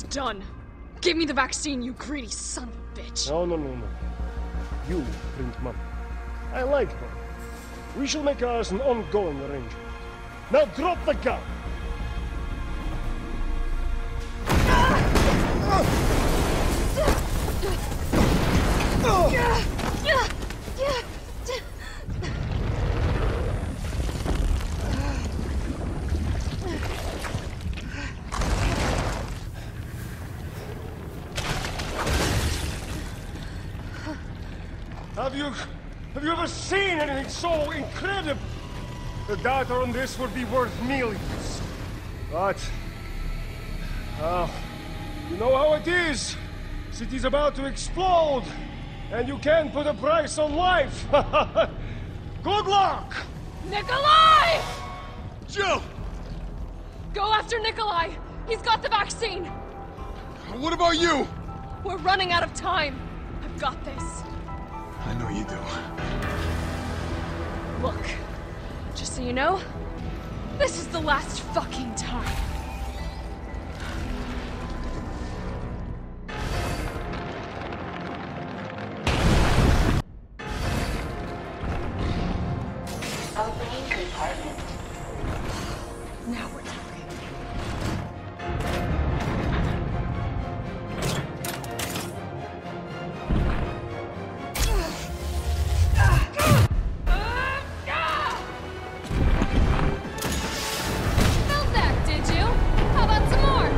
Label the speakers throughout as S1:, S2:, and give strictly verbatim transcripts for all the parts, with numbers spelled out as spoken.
S1: It's done. Give me the vaccine, you greedy son of a bitch.
S2: No, no, no, no. You print money. I like money. We shall make ours an ongoing arrangement. Now drop the gun! Have you... have you ever seen anything so incredible? The data on this would be worth millions. But... Uh, you know how it is. City's about to explode. And you can't put a price on life. Good luck!
S1: Nikolai!
S3: Jill!
S1: Go after Nikolai! He's got the vaccine!
S3: What about you?
S1: We're running out of time. I've got this.
S3: I know you do.
S1: Look, just so you know, this is the last fucking time.
S4: Opening compartment.
S1: Now we're talking. Felt that, did you? How about some more?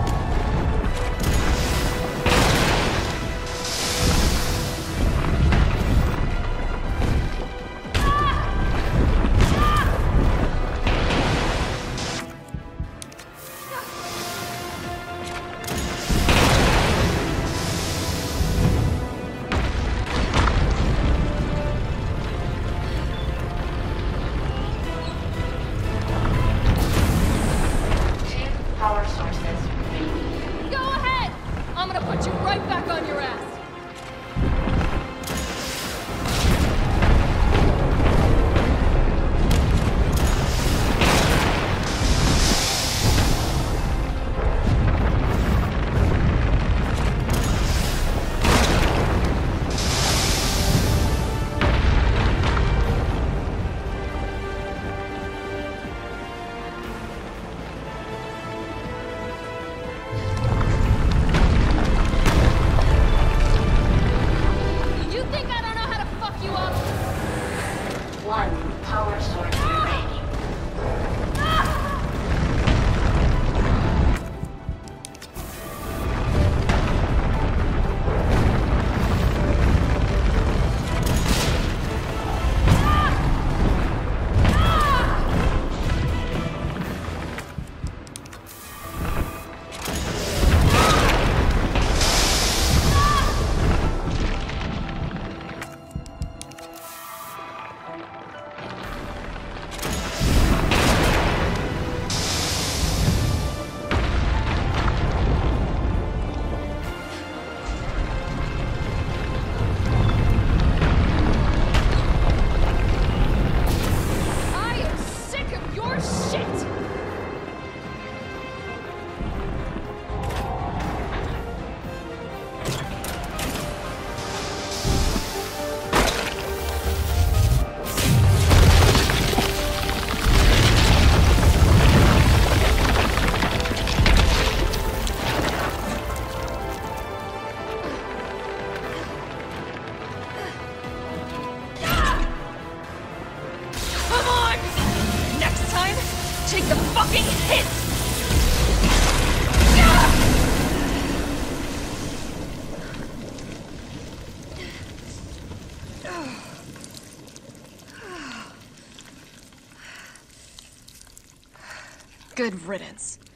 S4: Two power sources remaining.
S1: Go ahead! I'm gonna put you right back on your ass. You think I don't know how to fuck you up?
S4: One power source remaining. I am sick of your shit! Come on! Next time, take the fucking hit! Good riddance.